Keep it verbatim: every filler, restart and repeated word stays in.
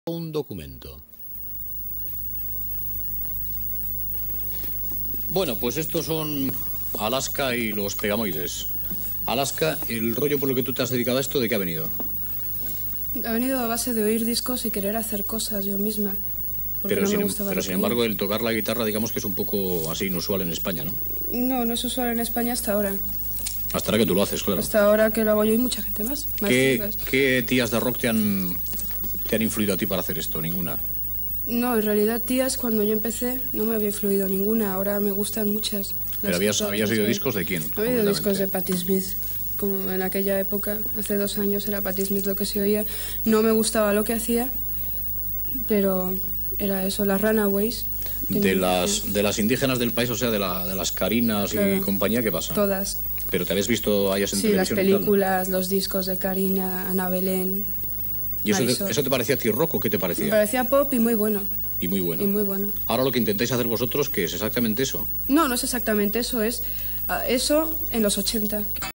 Un documento. Bueno, pues estos son Alaska y los pegamoides. Alaska, el rollo por lo que tú te has dedicado a esto, ¿de qué ha venido? Ha venido a base de oír discos y querer hacer cosas yo misma. Pero, no sin, me em- pero sin embargo, el tocar la guitarra, digamos que es un poco así inusual en España, ¿no? No, no es usual en España hasta ahora. Hasta ahora que tú lo haces, claro. Hasta ahora que lo hago yo y mucha gente más. más ¿Qué, chicas. ¿Qué tías de rock te han, te han influido a ti para hacer esto? Ninguna. No, en realidad, tías, cuando yo empecé no me había influido ninguna. Ahora me gustan muchas. ¿Pero Las habías, que habías todas oído me- discos de quién? He oído discos de concretamente? Patti Smith. Como en aquella época, hace dos años, era Patti Smith lo que se oía. No me gustaba lo que hacía, pero era eso, las Runaways. De Tenían- las, de las indígenas del país, o sea, de, la, de las Carinas y Claro. compañía, ¿qué pasa? Todas. ¿Pero te habías visto a ellas en Sí, las televisión y tal? películas, los discos de Karina, Ana Belén. ¿Y eso te, Marisol. eso te parecía a ti rock o qué te parecía? Me parecía pop y muy bueno. Y muy bueno. Y muy bueno. Ahora lo que intentáis hacer vosotros, ¿qué es exactamente eso? No, no es exactamente eso, es ah, eso en los ochenta.